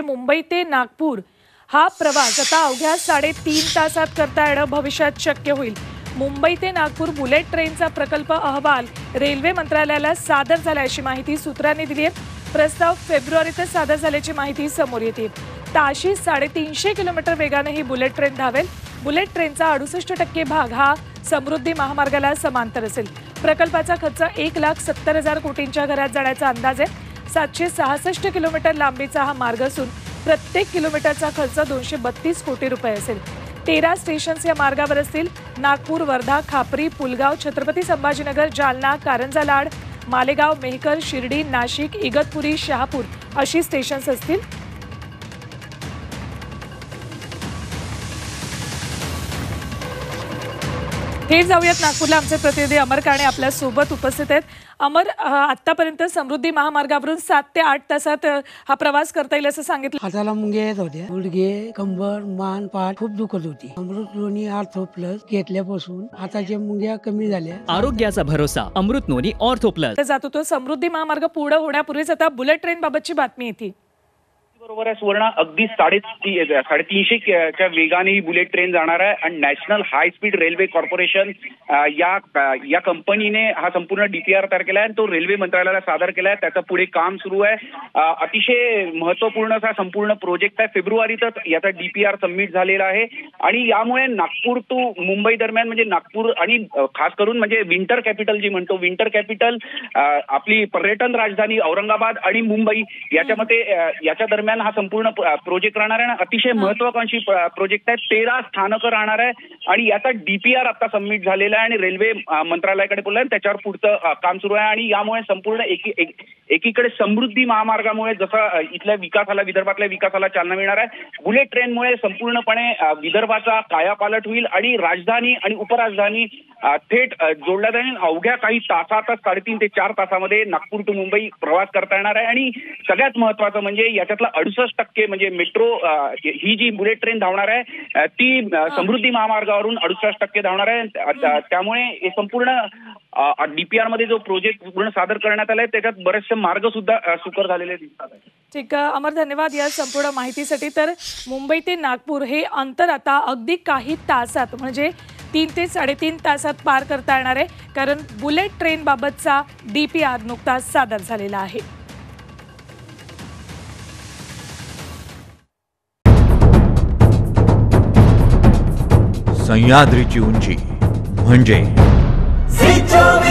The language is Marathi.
मुंबई ते नागपूर हा प्रवास आता अवघ्या 3.5 तासात करता येणं भविष्यात शक्य होईल। मुंबई ते नागपूर बुलेट ट्रेनचा प्रकल्प अहवाल रेल्वे मंत्रालयाला सादर झाला अशी माहिती सूत्रांनी दिली आहे। प्रस्ताव फेब्रुवारीत सादर झाल्याची माहिती समोर येते। ताशी 350 किलोमीटर वेगाने ही बुलेट ट्रेन धावेल। बुलेट ट्रेनचा 68% भाग हा समृद्धी महामार्गाला समांतर असेल। प्रकल्पाचा खर्च 1,70,000 कोटींच्या घरात जाण्याचा अंदाज आहे। 766 किलोमीटर लांबीचा हा मार्ग असून प्रत्येक किलोमीटरचा खर्च 232 कोटी रुपये असेल। 13 स्टेशन्स या मार्गावर असतील। नागपूर, वर्धा, खापरी, पुलगाव, छत्रपती संभाजीनगर, जालना, कारंजा लाड, मालेगाव, मेहकर, शिर्डी, नाशिक, इगतपुरी, शहापूर अशी स्टेशन्स असतील। हे जाऊयात नागपूरला, आमचे प्रतिनिधी अमर काणे आपल्या सोबत उपस्थित आहेत। अमर, आतापर्यंत समृद्धी महामार्गावरून 7 ते 8 तासात हा प्रवास करता येईल असं सांगितलं। हाताला मुंग्या येत होत्या, गुडघे, कंबर, मान, पाठ खूप दुखत होती। अमृत नोनी ऑर्थो प्लस घेतल्यापासून हाताच्या मुंग्या कमी झाल्या। आरोग्याचा भरोसा अमृत नोनी ऑर्थो प्लस। जातो तो समृद्धी महामार्ग पूर्ण होण्यापूर्वीच आता बुलेट ट्रेन बाबतची बातमी येते। बरोबर आहे सुवर्णा, अगदी 350 च्या वेगाने ही बुलेट ट्रेन जाणार आहे आणि national high speed railway corporation या कंपनीने हा संपूर्ण डीपीआर तयार केला आहे आणि तो रेल्वे मंत्रालयाला सादर केला आहे। त्याचं पुढे काम सुरू आहे। अतिशय महत्त्वपूर्ण असा संपूर्ण प्रोजेक्ट आहे। फेब्रुवारीतच याचा डीपीआर सबमिट झालेला आहे आणि यामुळे नागपूर टू मुंबई दरम्यान म्हणजे नागपूर आणि खास करून म्हणजे विंटर कॅपिटल जी म्हणतो, विंटर कॅपिटल आपली पर्यटन राजधानी औरंगाबाद आणि मुंबई याच्यामध्ये याच्या दरम्यान हा संपूर्ण प्रोजेक्ट राहणार आहे। अतिशय महत्वाकांक्षी प्रोजेक्ट आहे। 13 स्थानकं राहणार आहे आणि याचा डीपीआर आता सबमिट झालेला आहे आणि रेल्वे मंत्रालयाकडे बोललाय, त्याच्यावर पुढचं काम सुरू आहे। आणि यामुळे संपूर्ण एकीकडे समृद्धी महामार्गामुळे जसं इथल्या विकासाला, विदर्भातल्या विकासाला चालना मिळणार आहे, बुलेट ट्रेनमुळे संपूर्णपणे विदर्भाचा कायापालट होईल आणि राजधानी आणि उपराजधानी थेट जोडल्या जाईल। अवघ्या काही तासातच 3.5 ते 4 तासामध्ये नागपूर टू मुंबई प्रवास करता येणार आहे। आणि सगळ्यात महत्वाचं म्हणजे याच्यातला 68% म्हणजे मेट्रो ही जी बुलेट ट्रेन धावणार आहे ती समृद्धी महामार्गावरून 68% धावणार आहे। त्यामुळे हे संपूर्ण डीपीआर मध्ये जो प्रोजेक्ट पूर्ण सादर करण्यात आलाय त्याच्यात बरेचसे मार्ग सुद्धा सुकर झालेले दिसतात। ठीक आहे अमर, धन्यवाद या संपूर्ण माहितीसाठी। तर मुंबई ते नागपूर हे अंतर आता अगदी काही तासात म्हणजे 3 ते 3.5 तासात पार करता येणार आहे, कारण बुलेट ट्रेन बाबतचा डीपीआर नुकताच सादर झालेला आहे। सह्याद्रीची उंची म्हणजे